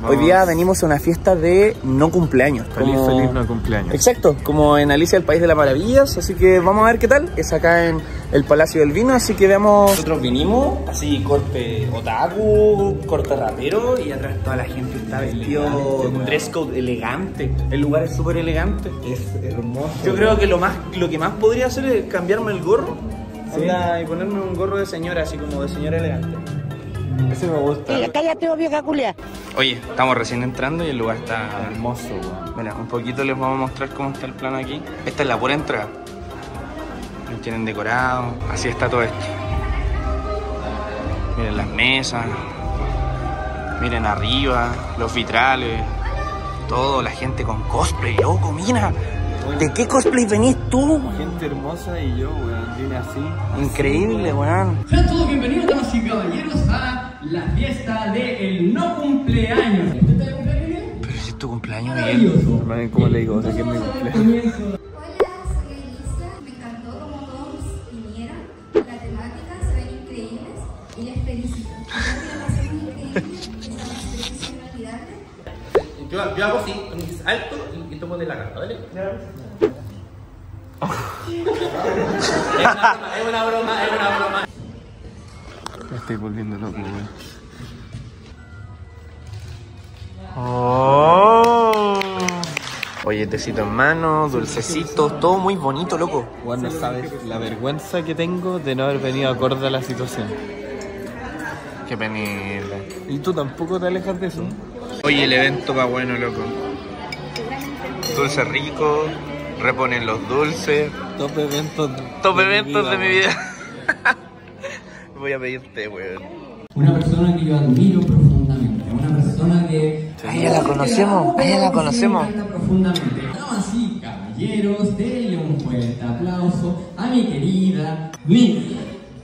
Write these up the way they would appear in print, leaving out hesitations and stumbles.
Hoy día venimos a una fiesta de no cumpleaños. Feliz no cumpleaños. Exacto, como en Alicia el País de las Maravillas. Así que vamos a ver qué tal. Es acá en el Palacio del Vino, así que veamos. Nosotros vinimos así corte otaku, corte rapero, y atrás toda la gente está vestido un dress code elegante. El lugar es súper elegante. Es hermoso. Yo creo que lo que más podría hacer es cambiarme el gorro. ¿Sí? Y ponerme un gorro de señora, así como de señora elegante. Ese me gusta. Cállate, vieja culia. Oye, estamos recién entrando y el lugar está hermoso, weón. Mira, un poquito les vamos a mostrar cómo está el plano aquí. Esta es la pura entrada. Lo tienen decorado, así está todo esto. Miren las mesas, miren arriba, los vitrales, todo, la gente con cosplay, loco, mira. ¿De qué cosplay venís tú? Gente hermosa y yo, weón, vine así. Increíble, weón. Sean todos bienvenidos, damas y caballeros, a la fiesta del no cumpleaños. ¿Usted está de cumpleaños? Pero si es tu cumpleaños, Miguel. Hermano, ¿cómo le digo? O sea, que es mi cumpleaños. Hola, soy Alicia. Me encantó como todos vinieron. La temática se ven increíbles y les felicito. Creo que la pasé muy increíble. Esta experiencia inolvidable. Yo hago así, alto y tomo de la carta, ¿vale? Es una broma. Me estoy volviendo loco, weón. Oh. Oye, tecito en mano, dulcecitos, todo muy bonito, loco. Weón, no sabes la vergüenza que tengo de no haber venido acorde a la situación. Qué penita. Y tú tampoco te alejas de eso. Oye, el evento va bueno, loco. Dulce rico, reponen los dulces. Top eventos de mi vida. Voy a pedirte, weón. Una persona que yo admiro profundamente, una persona que... A ella la conocemos. Me encanta profundamente. Damas y caballeros, denle un fuerte aplauso a mi querida Mimi.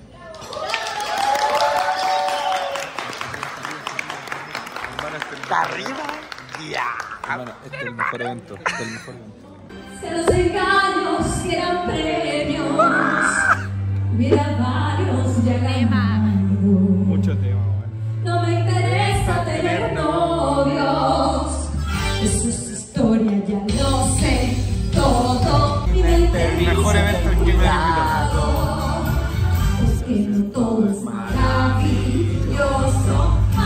¿Está arriba? Ya. Hermano, este es el mejor evento. Si a los engaños que eran premios, hubiera varios ya ganados. Mucho tema, weón. No me interesa tener novios. Eso es historia, ya lo sé todo. Mi mente El mejor evento al que me he invitado. es que no todo es maravilloso.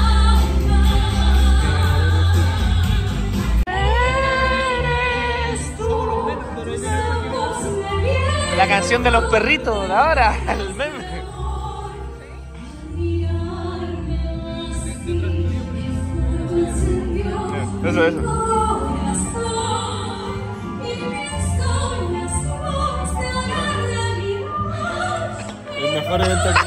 La canción de los perritos, ahora, el meme. Eso. El mejor evento al que...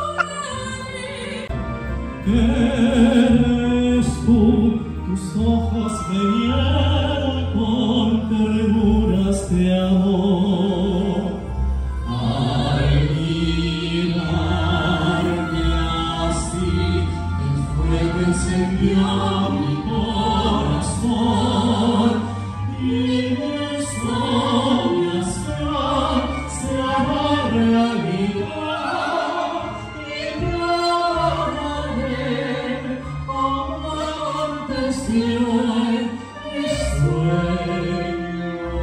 Eres tú, tus ojos me llenan con ternuras de amor. Al mirarme así, el fuego encendió mi corazón y mi soñación se hará realidad y te adoraré como antes de hoy mi sueño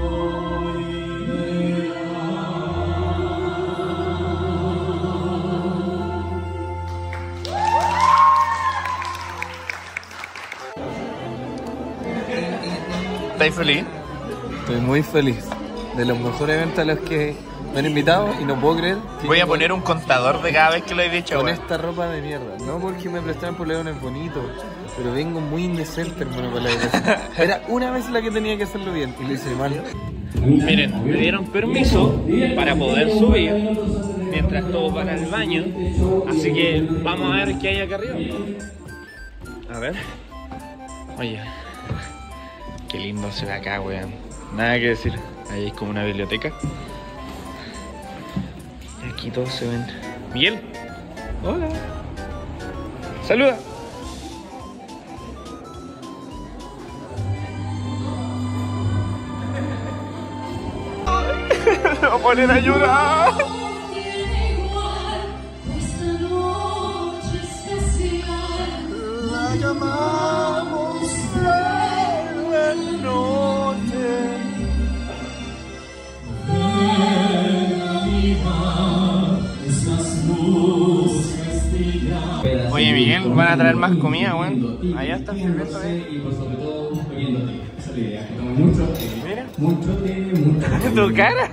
¿Estáis feliz? Estoy muy feliz. De los mejores eventos a los que me han invitado y no puedo creer que Voy a yo poner un contador de cada vez que lo he dicho, con weón. esta ropa de mierda. No porque me prestaron por leones bonitos, pero vengo muy indecente, hermano, para la grabación. Era una vez la que tenía que hacerlo bien y lo hice mal. Miren, me dieron permiso para poder subir mientras todos van al baño. Así que vamos a ver qué hay acá arriba. A ver. Oye, qué lindo se ve acá, weón. Nada que decir. Ahí es como una biblioteca. Y aquí todos se ven. Miguel. Hola. Saluda. Me voy a poner a llorar. Esta noche especial la llamamos van a traer más comida, weón. Allá está el sirviendo sirviendo, y por sobre todo bebiendo té. Esa es la idea, que tomen mucho té. Mira. Mucho té, mucho té. ¿Tu cara?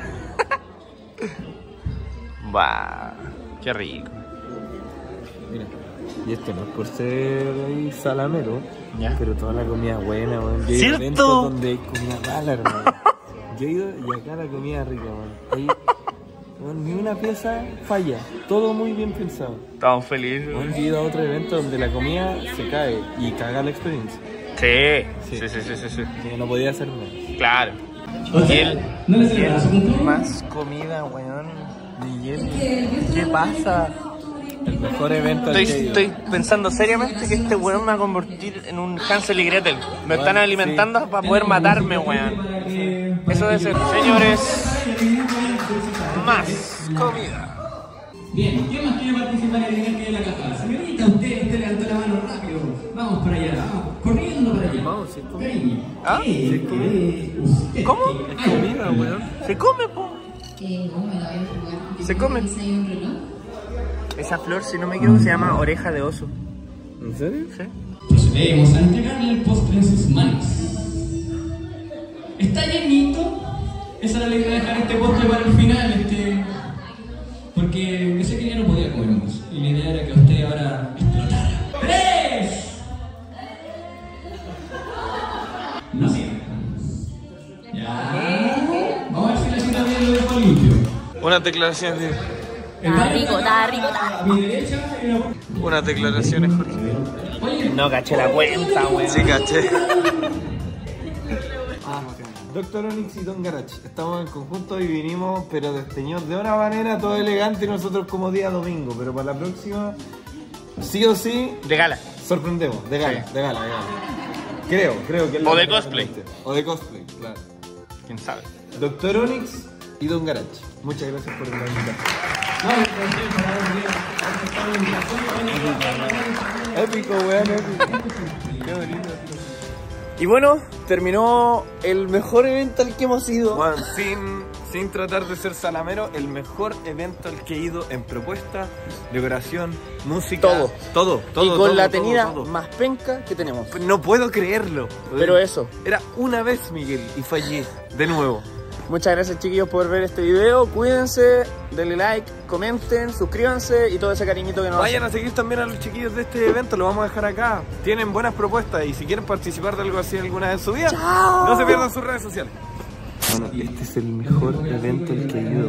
Bah, qué rico. Mira, y esto no es por ser ahí salamero, Ya. pero toda la comida es buena, weón. Yo he ido a ¿Cierto? eventos donde hay comida mala, hermano. Yo he ido y acá la comida es rica, weón. Ahí, weón, ni una pieza falla, todo muy bien pensado. Estamos felices. Weón, yo he ido a otro evento donde la comida se cae y caga la experiencia. Sí, sí. Que no podía hacer nada. Claro. Miguel, ¿no le celebras su cumpleaños? Más comida, weón. Miguel, ¿qué pasa? El mejor evento al que he ido. Estoy pensando seriamente que este weón me va a convertir en un Hansel y Gretel. Me están alimentando para poder matarme, weón. Eso debe ser, señores. Más comida. Bien, ¿quién más quiere participar en el que de la caja? Señorita, usted levantó la mano rápido. Vamos para allá, vamos, corriendo para allá. Vamos, sí, comida. Cariño. ¿Ah? Usted. ¿Cómo? Es comida, weón. Se come, po. No, me la voy a jugar. Se come. ¿Hay un reloj? Esa flor, si no me equivoco, se llama oreja de oso. ¿En serio? ¿Sí? Procedemos a entregarle el postre en sus manos. ¿Está llenito? Esa era la idea de dejar este postre para el final, porque yo sé que ya no podía comer más. Y la idea era que usted ahora explotara. ¡3! No siempre. Ya. Vamos a ver si la cita bien lo dejo limpio. Unas declaraciones de... Está rico, está rico, está. A mi derecha y la... Unas declaraciones, Jorge. Oye, No caché la cuenta, weón. Sí, caché. Doctor Onyx y Don Garach, estamos en conjunto y vinimos, pero desteñidos de una manera todo elegante y nosotros como día domingo, pero para la próxima, sí o sí, De gala. sorprendemos, de gala, Sí. de gala, de gala. Creo que es O la de mejor cosplay. mente. O de cosplay, claro. ¿Quién sabe? Doctor Onyx y Don Garach, muchas gracias por la invitación. Épico, weón, épico. Qué bonito. Y bueno, terminó el mejor evento al que hemos ido. Bueno, sin tratar de ser salamero, el mejor evento al que he ido en propuesta, decoración, música, todo. Y con todo, la tenida todo. más penca que tenemos. No puedo creerlo. Pero eso. Era una vez, Miguel, y fallé de nuevo. Muchas gracias, chiquillos, por ver este video. Cuídense, denle like, comenten, suscríbanse y todo ese cariñito que nos Vayan a seguir también a los chiquillos de este evento, lo vamos a dejar acá. Tienen buenas propuestas y si quieren participar de algo así alguna vez en su vida, no se pierdan sus redes sociales. Bueno, este es el mejor evento al que he ido